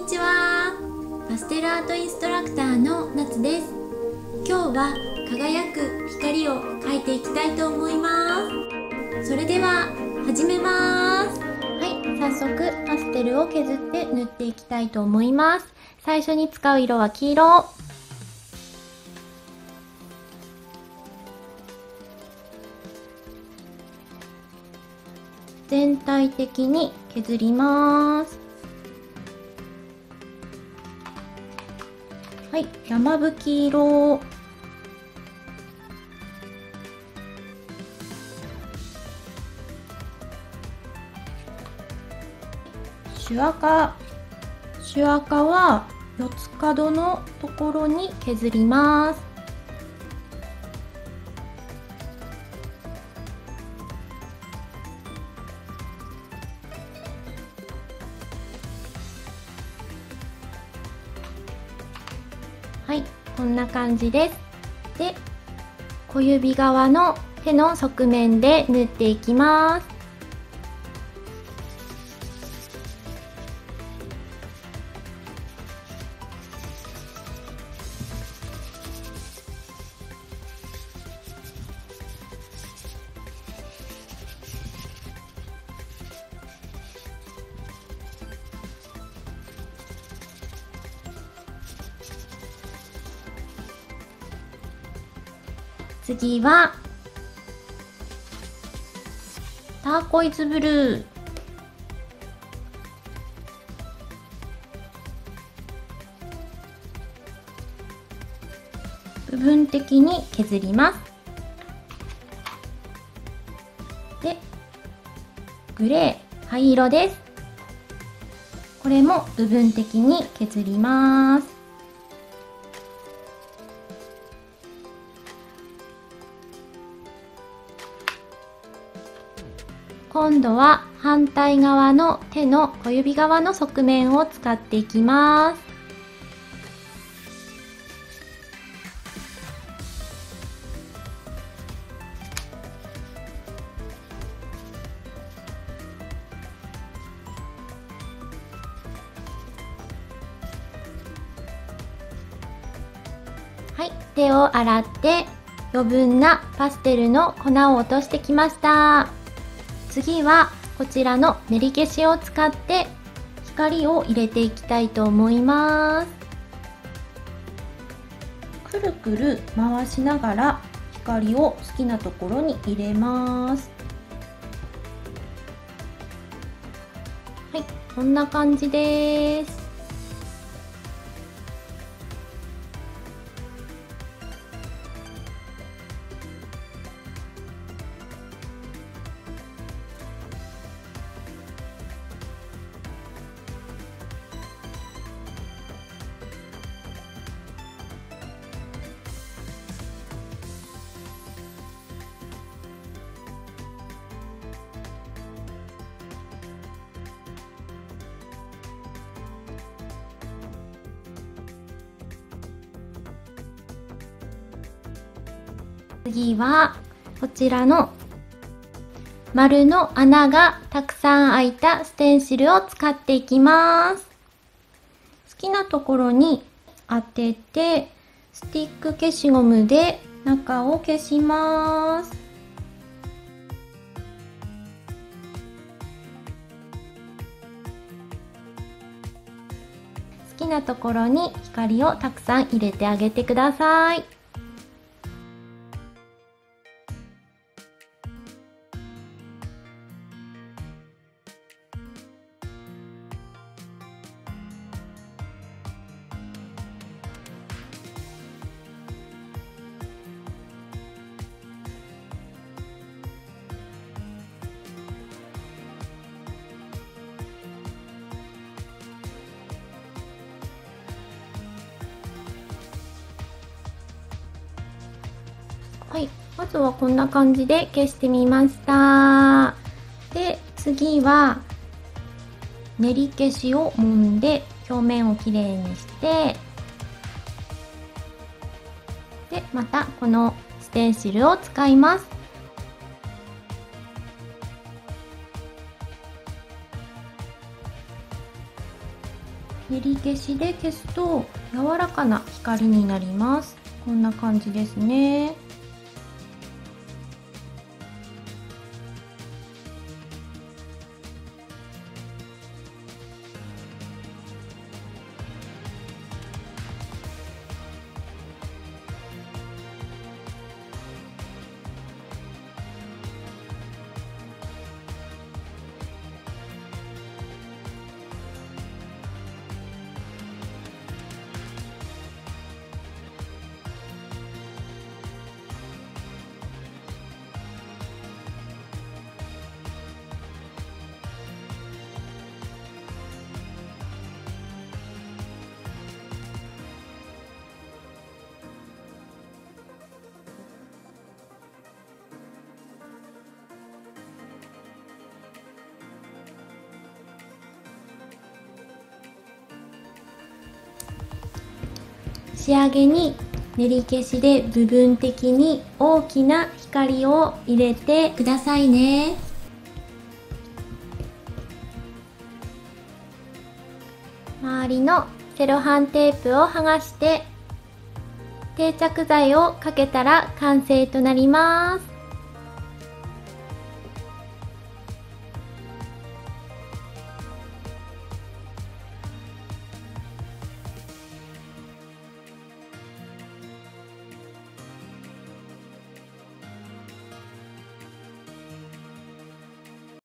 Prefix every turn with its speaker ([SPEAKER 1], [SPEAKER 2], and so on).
[SPEAKER 1] にちは。パステルアートインストラクターのなつです。今日は輝く光を描いていきたいと思います。それでは始めます。はい、早速パステルを削って塗っていきたいと思います。最初に使う色は黄色。全体的に削ります。はい、山吹色。朱赤。朱赤は四つ角のところに削ります。はい、こんな感じです。で、小指側の手の側面で縫っていきます。次はターコイズブルー。部分的に削ります。で、グレー、灰色です。これも部分的に削ります。今度は反対側の手の小指側の側面を使っていきます。はい、手を洗って余分なパステルの粉を落としてきました。次はこちらの練り消しを使って光を入れていきたいと思います。くるくる回しながら光を好きなところに入れます。はい、こんな感じです。次はこちらの丸の穴がたくさん開いたステンシルを使っていきます。好きなところに当ててスティック消しゴムで中を消します。好きなところに光をたくさん入れてあげてください。はい、まずはこんな感じで消してみました。で、次は練り消しを揉んで表面をきれいにして、でまたこのステンシルを使います。 練り消しで消すと柔らかな光になります。こんな感じですね。仕上げに練り消しで部分的に大きな光を入れてくださいね。周りのセロハンテープを剥がして定着剤をかけたら完成となります。